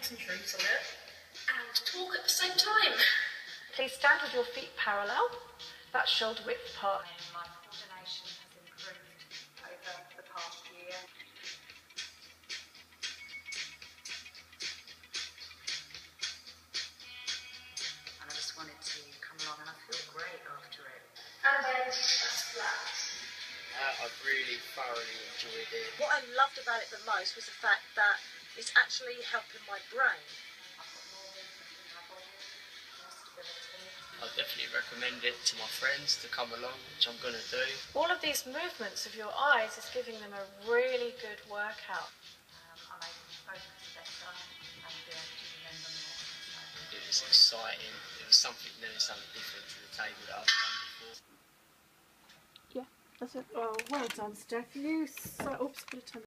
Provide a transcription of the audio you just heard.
concentrate on it and talk at the same time. Please stand with your feet parallel, that's shoulder width apart. My coordination has improved over the past year. And I just wanted to come along, and I feel great after it. And then just relax. I really thoroughly enjoyed it. What I loved about it the most was the fact that it's actually helping my brain. I've got more movement in my body, more stability. I definitely recommend it to my friends to come along, which I'm going to do. All of these movements of your eyes is giving them a really good workout. I'm able to focus better and be able to remember more. It was exciting. It was something new, something different to the table that I've done before. Yeah, that's it. Oh, well done, Steph. Oops, put a time.